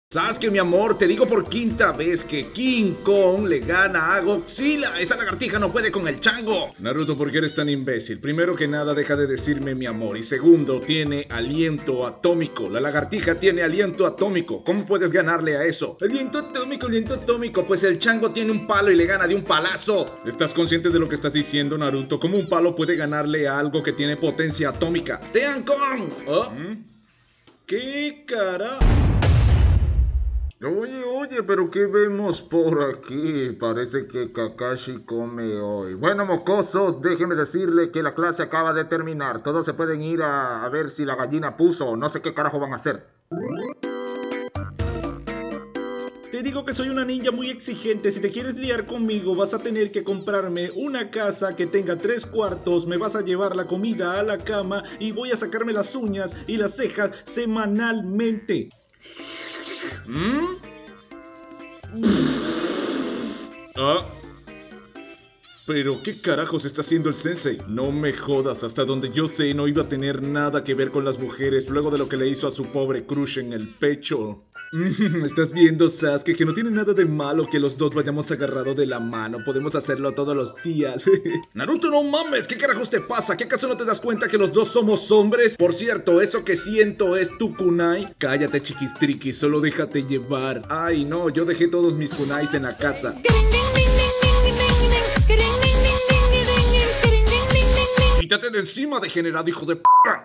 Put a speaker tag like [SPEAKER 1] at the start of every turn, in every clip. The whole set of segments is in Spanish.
[SPEAKER 1] Sasuke, mi amor, te digo por quinta vez que King Kong le gana a Godzilla. Esa lagartija no puede con el chango. Naruto, ¿por qué eres tan imbécil? Primero que nada, deja de decirme mi amor. Y segundo, tiene aliento atómico. La lagartija tiene aliento atómico. ¿Cómo puedes ganarle a eso? Aliento atómico, aliento atómico. Pues el chango tiene un palo y le gana de un palazo. ¿Estás consciente de lo que estás diciendo, Naruto? ¿Cómo un palo puede ganarle a algo que tiene potencia atómica? ¡Tean Kong! ¿Oh? ¿Qué cara?
[SPEAKER 2] Oye, pero ¿qué vemos por aquí? Parece que Kakashi come hoy. Bueno, mocosos, déjenme decirle que la clase acaba de terminar. Todos se pueden ir a ver si la gallina puso o no sé qué carajo van a hacer.
[SPEAKER 1] Te digo que soy una ninja muy exigente. Si te quieres liar conmigo, vas a tener que comprarme una casa que tenga 3 cuartos. Me vas a llevar la comida a la cama y voy a sacarme las uñas y las cejas semanalmente. ¿Pero qué carajos está haciendo el sensei? No me jodas, hasta donde yo sé no iba a tener nada que ver con las mujeres luego de lo que le hizo a su pobre crush en el pecho. ¿Estás viendo, Sasuke, que no tiene nada de malo que los dos vayamos agarrados de la mano? Podemos hacerlo todos los días. Naruto, no mames, ¿qué carajos te pasa? ¿Qué acaso no te das cuenta que los dos somos hombres? Por cierto, eso que siento es tu kunai. Cállate, chiquistriqui, solo déjate llevar. Ay, no, yo dejé todos mis kunais en la casa. Quítate de encima, degenerado hijo de p***.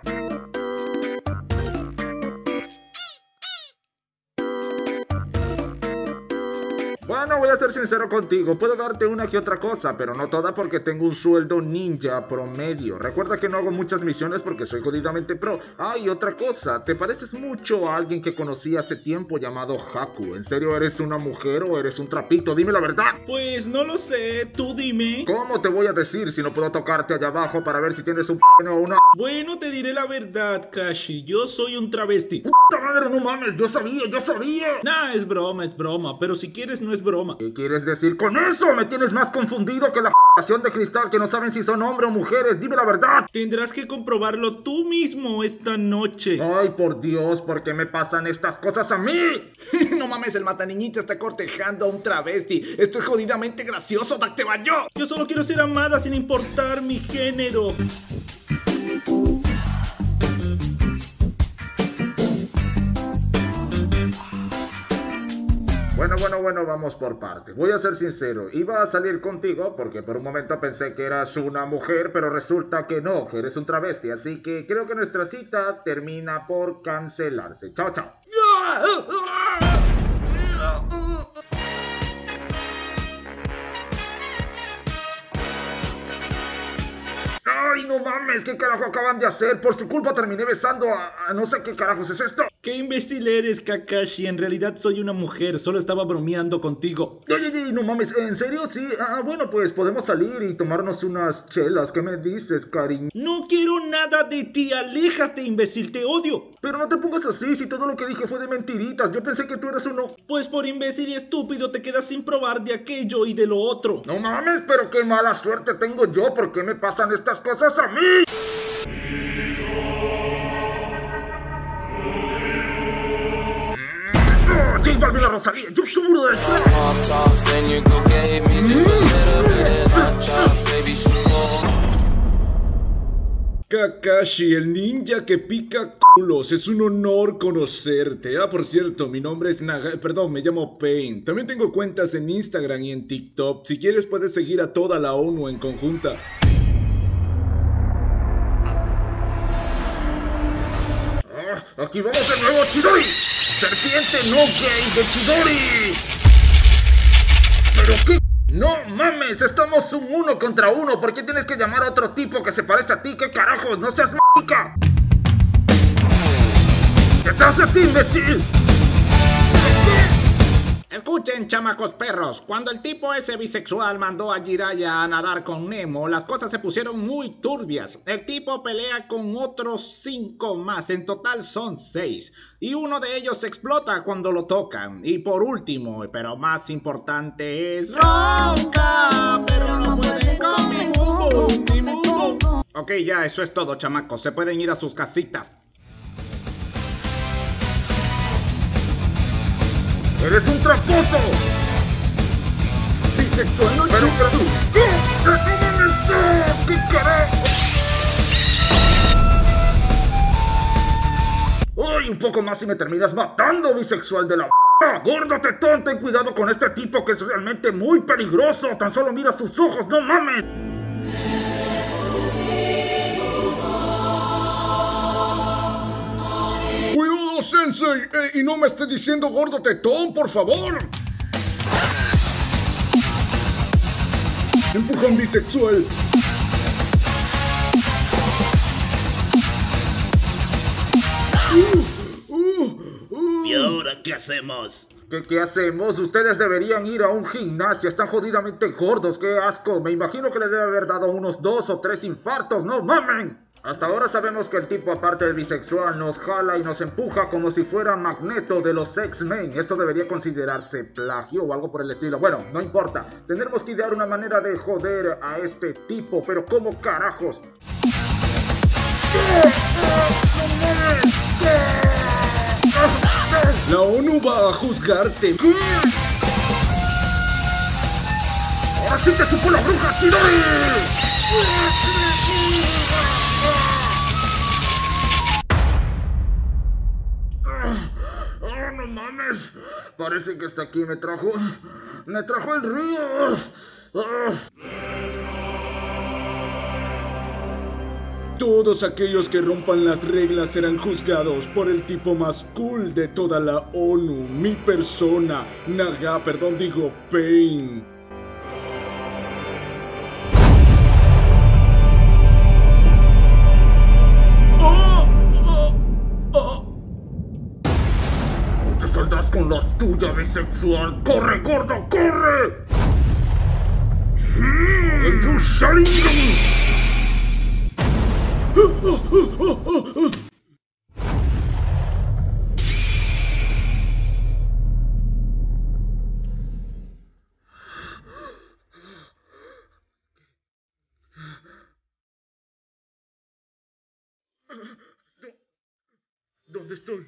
[SPEAKER 2] Bueno, voy a ser sincero contigo, puedo darte una que otra cosa, pero no toda porque tengo un sueldo ninja promedio. Recuerda que no hago muchas misiones porque soy jodidamente pro. Y otra cosa, ¿te pareces mucho a alguien que conocí hace tiempo llamado Haku? ¿En serio eres una mujer o eres un trapito? Dime la verdad.
[SPEAKER 1] Pues no lo sé, tú dime.
[SPEAKER 2] ¿Cómo te voy a decir si no puedo tocarte allá abajo para ver si tienes un p*** o una...
[SPEAKER 1] Bueno, te diré la verdad, Kashi, yo soy un travesti.
[SPEAKER 2] ¡Puta madre, no mames! ¡Yo sabía!
[SPEAKER 1] Nah, es broma, pero si quieres no es broma.
[SPEAKER 2] ¿Qué quieres decir con eso? Me tienes más confundido que la f***ación de cristal que no saben si son hombres o mujeres. Dime la verdad.
[SPEAKER 1] Tendrás que comprobarlo tú mismo esta noche.
[SPEAKER 2] Ay, por Dios, ¿por qué me pasan estas cosas a mí?
[SPEAKER 1] No mames, el mataniñito está cortejando a un travesti. Esto es jodidamente gracioso, Dactebayo. Yo solo quiero ser amada sin importar mi género.
[SPEAKER 2] Bueno, vamos por partes. Voy a ser sincero, iba a salir contigo porque por un momento pensé que eras una mujer, pero resulta que no, que eres un travesti, así que creo que nuestra cita termina por cancelarse. Chao, chao. ¡Ay, no mames! ¿Qué carajo acaban de hacer? Por su culpa terminé besando a no sé qué carajos es esto.
[SPEAKER 1] ¡Qué imbécil eres, Kakashi! En realidad soy una mujer, solo estaba bromeando contigo.
[SPEAKER 2] Oye, no mames, ¿en serio? Sí. Bueno, pues podemos salir y tomarnos unas chelas. ¿Qué me dices, cariño?
[SPEAKER 1] No quiero nada de ti, aléjate, imbécil, te odio.
[SPEAKER 2] Pero no te pongas así, si todo lo que dije fue de mentiritas. Yo pensé que tú eras uno.
[SPEAKER 1] Pues por imbécil y estúpido te quedas sin probar de aquello y de lo otro.
[SPEAKER 2] No mames, pero qué mala suerte tengo yo. ¿Por qué me pasan estas cosas a mí? ¡J Balvin, la Rosalía! ¡Yo seguro de eso!
[SPEAKER 1] Kakashi, el ninja que pica culos, es un honor conocerte. Por cierto, mi nombre es me llamo Pain. También tengo cuentas en Instagram y en TikTok. Si quieres puedes seguir a toda la ONU en conjunta.
[SPEAKER 2] ¡Aquí vamos de nuevo, Chidori! ¡Serpiente no gay de Chidori! ¿Pero qué? ¡No mames! Estamos un 1 contra 1. ¿Por qué tienes que llamar a otro tipo que se parece a ti? ¿Qué carajos? ¡No seas m***ica! ¿Qué te hace a ti, imbécil?
[SPEAKER 3] Escuchen, chamacos perros, cuando el tipo ese bisexual mandó a Jiraiya a nadar con Nemo, las cosas se pusieron muy turbias. El tipo pelea con otros 5 más, en total son 6, y uno de ellos explota cuando lo tocan. Y por último, pero más importante, es ronca, pero no pueden con mi bum bum. Ok, ya, eso es todo, chamacos, se pueden ir a sus casitas.
[SPEAKER 2] ¡Eres un tramposo!
[SPEAKER 3] Bisexual no
[SPEAKER 2] Pero... ¡Déjame estar! ¡Qué carajo! ¡Uy! Un poco más y me terminas matando, bisexual de la... ¡Gordo tetón! Ten cuidado con este tipo que es realmente muy peligroso. Tan solo mira sus ojos, ¡no mames!
[SPEAKER 1] ¡Cuidado, Sensei! Y no me esté diciendo gordo tetón, por favor. Empujón bisexual.
[SPEAKER 3] ¿Y ahora qué hacemos?
[SPEAKER 2] ¿Qué hacemos? Ustedes deberían ir a un gimnasio. Están jodidamente gordos. ¡Qué asco! Me imagino que les debe haber dado unos 2 o 3 infartos. ¡No mamen! Hasta ahora sabemos que el tipo, aparte del bisexual, nos jala y nos empuja como si fuera Magneto de los X-Men. Esto debería considerarse plagio o algo por el estilo. Bueno, no importa. Tendremos que idear una manera de joder a este tipo. Pero ¿cómo carajos?
[SPEAKER 1] La ONU va a juzgarte.
[SPEAKER 2] ¡Ahora sí te supo la bruja, Chidori! ¡Oh, no mames! Parece que hasta aquí me trajo el río.
[SPEAKER 1] Todos aquellos que rompan las reglas serán juzgados por el tipo más cool de toda la ONU, mi persona, Pain.
[SPEAKER 2] Te saldrás con la tuya, bisexual. ¡Corre, gordo, corre! ¡Tu Sharingan! ¿Dónde estoy?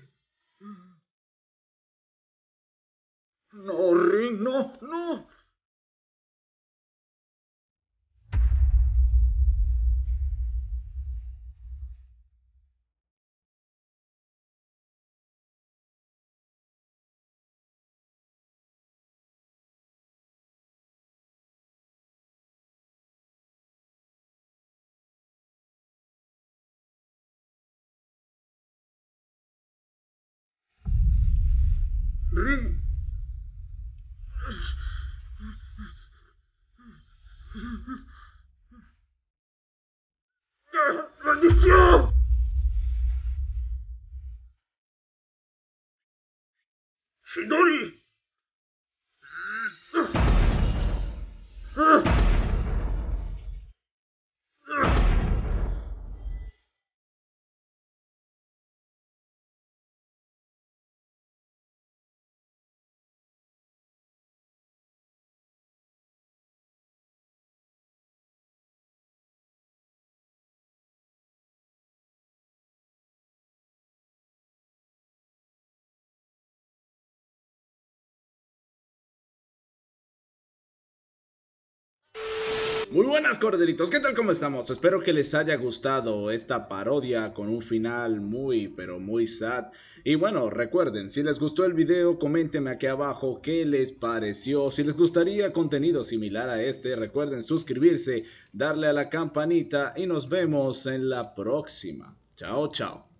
[SPEAKER 2] No, Ring, no, no. Ring. ¡Maldición! ¡Chidori!
[SPEAKER 1] Muy buenas, corderitos, ¿qué tal? ¿Cómo estamos? Espero que les haya gustado esta parodia con un final muy, pero muy sad. Y bueno, recuerden, si les gustó el video, coméntenme aquí abajo qué les pareció. Si les gustaría contenido similar a este, recuerden suscribirse, darle a la campanita y nos vemos en la próxima. Chao, chao.